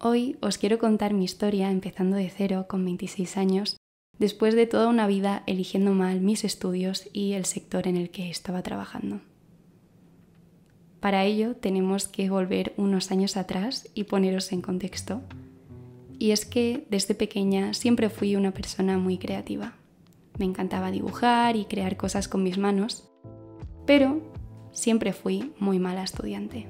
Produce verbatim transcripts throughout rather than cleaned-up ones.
Hoy os quiero contar mi historia empezando de cero con veintiséis años, después de toda una vida eligiendo mal mis estudios y el sector en el que estaba trabajando. Para ello tenemos que volver unos años atrás y poneros en contexto. Y es que desde pequeña siempre fui una persona muy creativa. Me encantaba dibujar y crear cosas con mis manos, pero siempre fui muy mala estudiante.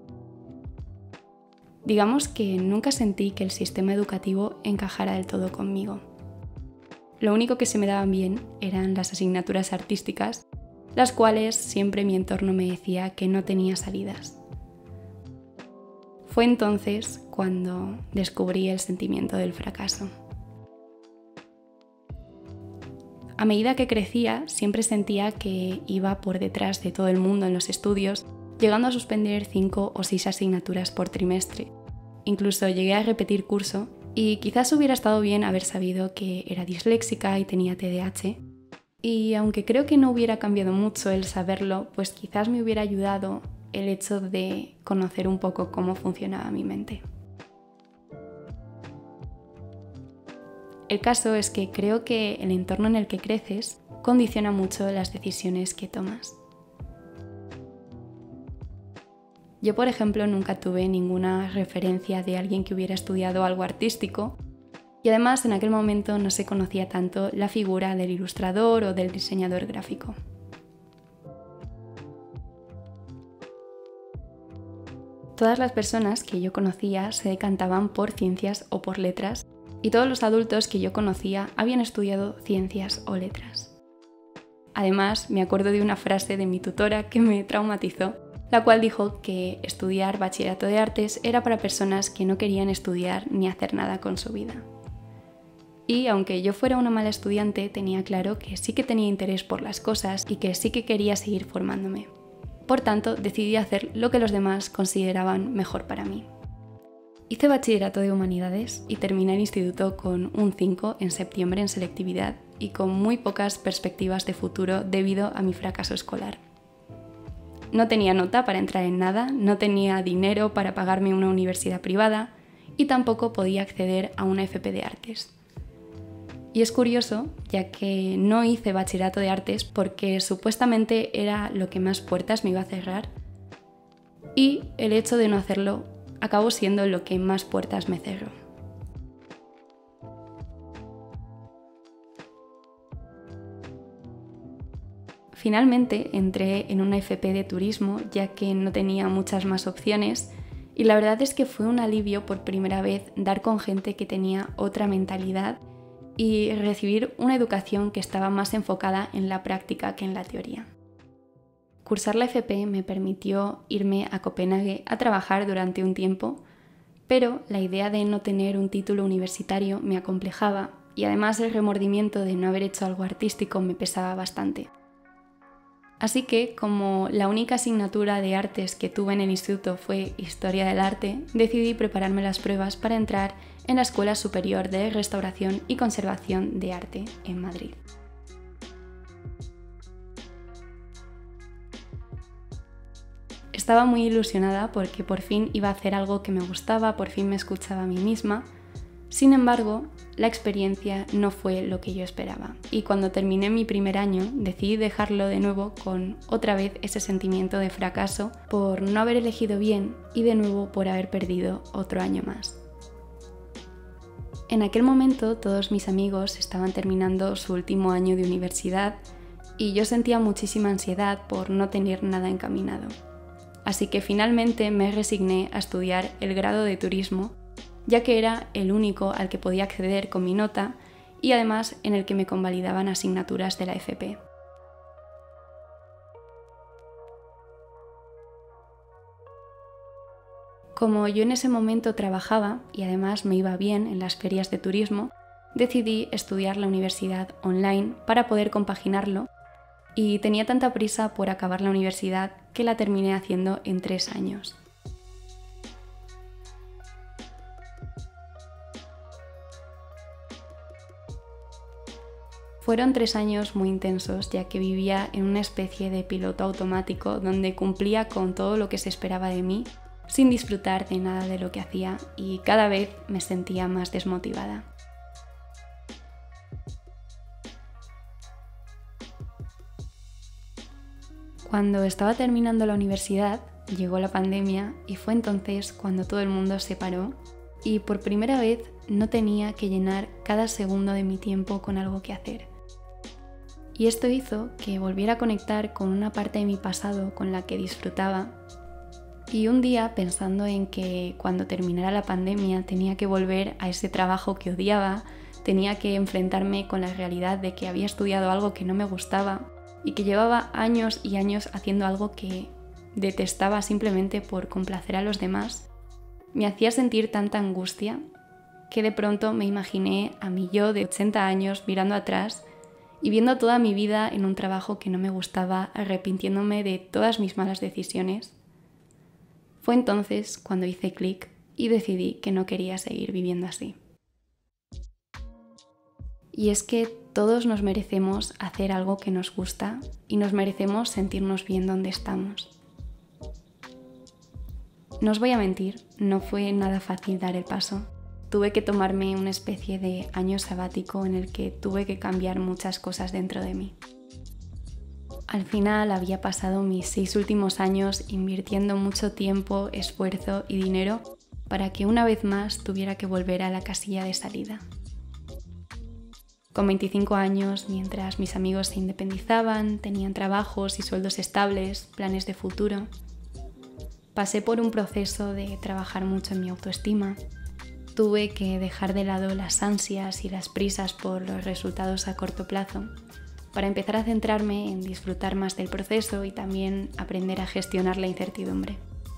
Digamos que nunca sentí que el sistema educativo encajara del todo conmigo. Lo único que se me daban bien eran las asignaturas artísticas, las cuales siempre mi entorno me decía que no tenía salidas. Fue entonces cuando descubrí el sentimiento del fracaso. A medida que crecía, siempre sentía que iba por detrás de todo el mundo en los estudios, llegando a suspender cinco o seis asignaturas por trimestre. Incluso llegué a repetir curso y quizás hubiera estado bien haber sabido que era disléxica y tenía T D A H. Y aunque creo que no hubiera cambiado mucho el saberlo, pues quizás me hubiera ayudado el hecho de conocer un poco cómo funcionaba mi mente. El caso es que creo que el entorno en el que creces condiciona mucho las decisiones que tomas. Yo, por ejemplo, nunca tuve ninguna referencia de alguien que hubiera estudiado algo artístico y además en aquel momento no se conocía tanto la figura del ilustrador o del diseñador gráfico. Todas las personas que yo conocía se decantaban por ciencias o por letras y todos los adultos que yo conocía habían estudiado ciencias o letras. Además, me acuerdo de una frase de mi tutora que me traumatizó, la cual dijo que estudiar bachillerato de artes era para personas que no querían estudiar ni hacer nada con su vida. Y aunque yo fuera una mala estudiante, tenía claro que sí que tenía interés por las cosas y que sí que quería seguir formándome. Por tanto, decidí hacer lo que los demás consideraban mejor para mí. Hice bachillerato de humanidades y terminé el instituto con un cinco en septiembre en selectividad y con muy pocas perspectivas de futuro debido a mi fracaso escolar. No tenía nota para entrar en nada, no tenía dinero para pagarme una universidad privada y tampoco podía acceder a una F P de artes. Y es curioso, ya que no hice bachillerato de artes porque supuestamente era lo que más puertas me iba a cerrar y el hecho de no hacerlo acabó siendo lo que más puertas me cerró. Finalmente entré en una F P de turismo ya que no tenía muchas más opciones y la verdad es que fue un alivio por primera vez dar con gente que tenía otra mentalidad y recibir una educación que estaba más enfocada en la práctica que en la teoría. Cursar la F P me permitió irme a Copenhague a trabajar durante un tiempo, pero la idea de no tener un título universitario me acomplejaba y además el remordimiento de no haber hecho algo artístico me pesaba bastante. Así que, como la única asignatura de artes que tuve en el instituto fue Historia del Arte, decidí prepararme las pruebas para entrar en la Escuela Superior de Restauración y Conservación de Arte en Madrid. Estaba muy ilusionada porque por fin iba a hacer algo que me gustaba, por fin me escuchaba a mí misma. Sin embargo, la experiencia no fue lo que yo esperaba y cuando terminé mi primer año decidí dejarlo de nuevo con otra vez ese sentimiento de fracaso por no haber elegido bien y de nuevo por haber perdido otro año más. En aquel momento todos mis amigos estaban terminando su último año de universidad y yo sentía muchísima ansiedad por no tener nada encaminado. Así que finalmente me resigné a estudiar el grado de turismo, ya que era el único al que podía acceder con mi nota y además en el que me convalidaban asignaturas de la F P. Como yo en ese momento trabajaba y además me iba bien en las ferias de turismo, decidí estudiar la universidad online para poder compaginarlo y tenía tanta prisa por acabar la universidad que la terminé haciendo en tres años. Fueron tres años muy intensos, ya que vivía en una especie de piloto automático donde cumplía con todo lo que se esperaba de mí, sin disfrutar de nada de lo que hacía y cada vez me sentía más desmotivada. Cuando estaba terminando la universidad, llegó la pandemia y fue entonces cuando todo el mundo se paró y por primera vez no tenía que llenar cada segundo de mi tiempo con algo que hacer. Y esto hizo que volviera a conectar con una parte de mi pasado con la que disfrutaba. Y un día, pensando en que cuando terminara la pandemia tenía que volver a ese trabajo que odiaba, tenía que enfrentarme con la realidad de que había estudiado algo que no me gustaba y que llevaba años y años haciendo algo que detestaba simplemente por complacer a los demás, me hacía sentir tanta angustia que de pronto me imaginé a mi yo de ochenta años mirando atrás y viendo toda mi vida en un trabajo que no me gustaba, arrepintiéndome de todas mis malas decisiones. Fue entonces cuando hice clic y decidí que no quería seguir viviendo así. Y es que todos nos merecemos hacer algo que nos gusta y nos merecemos sentirnos bien donde estamos. No os voy a mentir, no fue nada fácil dar el paso. Tuve que tomarme una especie de año sabático en el que tuve que cambiar muchas cosas dentro de mí. Al final había pasado mis seis últimos años invirtiendo mucho tiempo, esfuerzo y dinero para que una vez más tuviera que volver a la casilla de salida. Con veinticinco años, mientras mis amigos se independizaban, tenían trabajos y sueldos estables, planes de futuro, pasé por un proceso de trabajar mucho en mi autoestima. Tuve que dejar de lado las ansias y las prisas por los resultados a corto plazo para empezar a centrarme en disfrutar más del proceso y también aprender a gestionar la incertidumbre.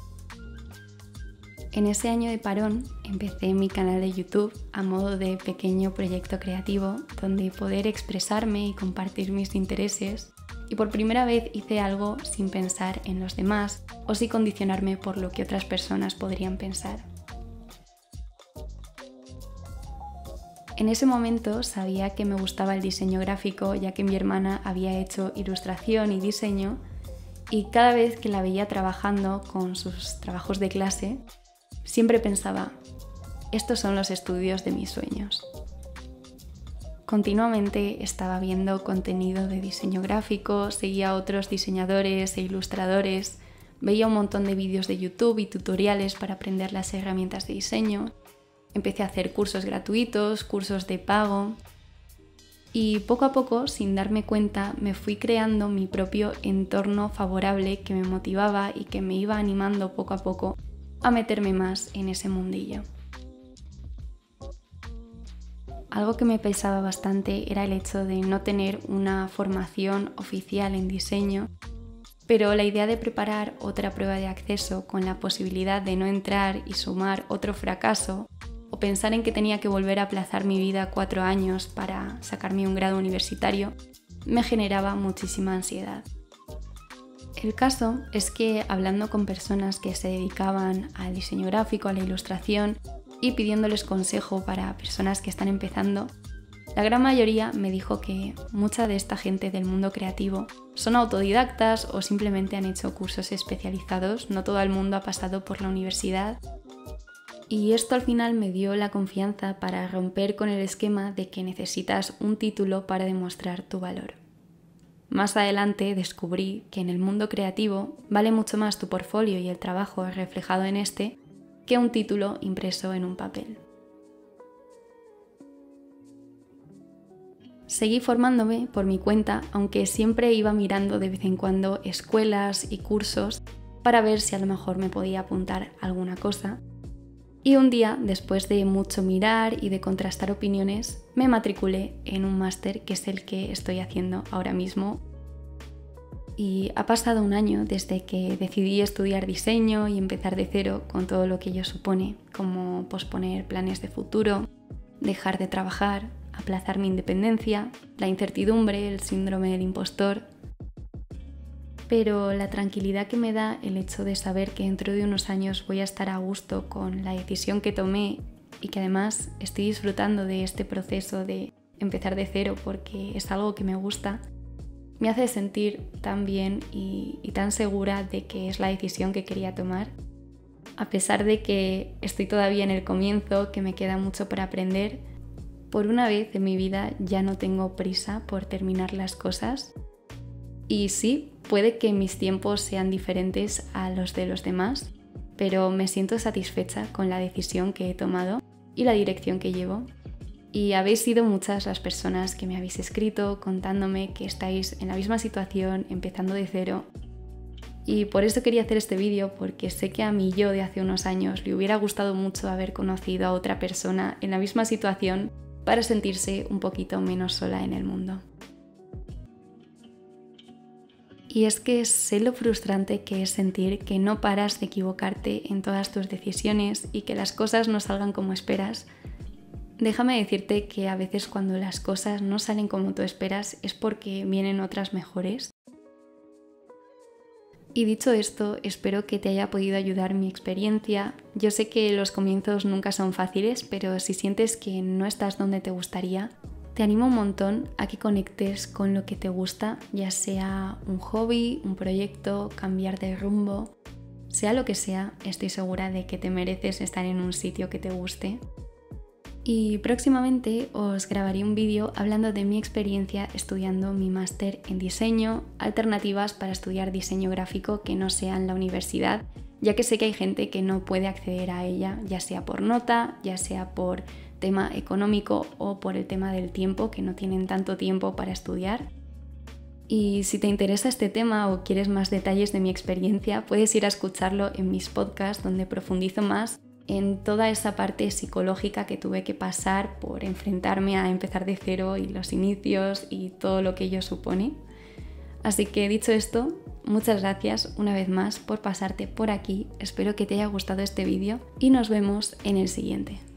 En ese año de parón empecé mi canal de YouTube a modo de pequeño proyecto creativo donde poder expresarme y compartir mis intereses, y por primera vez hice algo sin pensar en los demás o sin condicionarme por lo que otras personas podrían pensar. En ese momento sabía que me gustaba el diseño gráfico, ya que mi hermana había hecho ilustración y diseño, y cada vez que la veía trabajando con sus trabajos de clase, siempre pensaba, estos son los estudios de mis sueños. Continuamente estaba viendo contenido de diseño gráfico, seguía a otros diseñadores e ilustradores, veía un montón de vídeos de YouTube y tutoriales para aprender las herramientas de diseño. Empecé a hacer cursos gratuitos, cursos de pago y poco a poco, sin darme cuenta, me fui creando mi propio entorno favorable que me motivaba y que me iba animando poco a poco a meterme más en ese mundillo. Algo que me pesaba bastante era el hecho de no tener una formación oficial en diseño, pero la idea de preparar otra prueba de acceso con la posibilidad de no entrar y sumar otro fracaso, o pensar en que tenía que volver a aplazar mi vida cuatro años para sacarme un grado universitario, me generaba muchísima ansiedad. El caso es que hablando con personas que se dedicaban al diseño gráfico, a la ilustración y pidiéndoles consejo para personas que están empezando, la gran mayoría me dijo que mucha de esta gente del mundo creativo son autodidactas o simplemente han hecho cursos especializados, no todo el mundo ha pasado por la universidad. Y esto al final me dio la confianza para romper con el esquema de que necesitas un título para demostrar tu valor. Más adelante descubrí que en el mundo creativo vale mucho más tu portfolio y el trabajo reflejado en este que un título impreso en un papel. Seguí formándome por mi cuenta, aunque siempre iba mirando de vez en cuando escuelas y cursos para ver si a lo mejor me podía apuntar a alguna cosa. Y un día, después de mucho mirar y de contrastar opiniones, me matriculé en un máster que es el que estoy haciendo ahora mismo. Y ha pasado un año desde que decidí estudiar diseño y empezar de cero con todo lo que ello supone, como posponer planes de futuro, dejar de trabajar, aplazar mi independencia, la incertidumbre, el síndrome del impostor. Pero la tranquilidad que me da el hecho de saber que dentro de unos años voy a estar a gusto con la decisión que tomé y que además estoy disfrutando de este proceso de empezar de cero porque es algo que me gusta, me hace sentir tan bien y, y tan segura de que es la decisión que quería tomar. A pesar de que estoy todavía en el comienzo, que me queda mucho por aprender, por una vez en mi vida ya no tengo prisa por terminar las cosas. Y sí, puede que mis tiempos sean diferentes a los de los demás, pero me siento satisfecha con la decisión que he tomado y la dirección que llevo. Y habéis sido muchas las personas que me habéis escrito contándome que estáis en la misma situación, empezando de cero. Y por eso quería hacer este vídeo, porque sé que a mí yo de hace unos años le hubiera gustado mucho haber conocido a otra persona en la misma situación para sentirse un poquito menos sola en el mundo. Y es que sé lo frustrante que es sentir que no paras de equivocarte en todas tus decisiones y que las cosas no salgan como esperas. Déjame decirte que a veces cuando las cosas no salen como tú esperas es porque vienen otras mejores. Y dicho esto, espero que te haya podido ayudar mi experiencia. Yo sé que los comienzos nunca son fáciles, pero si sientes que no estás donde te gustaría, te animo un montón a que conectes con lo que te gusta, ya sea un hobby, un proyecto, cambiar de rumbo. Sea lo que sea, estoy segura de que te mereces estar en un sitio que te guste. Y próximamente os grabaré un vídeo hablando de mi experiencia estudiando mi máster en diseño, alternativas para estudiar diseño gráfico que no sea en la universidad, ya que sé que hay gente que no puede acceder a ella, ya sea por nota, ya sea por tema económico o por el tema del tiempo, que no tienen tanto tiempo para estudiar. Y si te interesa este tema o quieres más detalles de mi experiencia, puedes ir a escucharlo en mis podcasts donde profundizo más en toda esa parte psicológica que tuve que pasar por enfrentarme a empezar de cero y los inicios y todo lo que ello supone. Así que dicho esto, muchas gracias una vez más por pasarte por aquí, espero que te haya gustado este vídeo y nos vemos en el siguiente.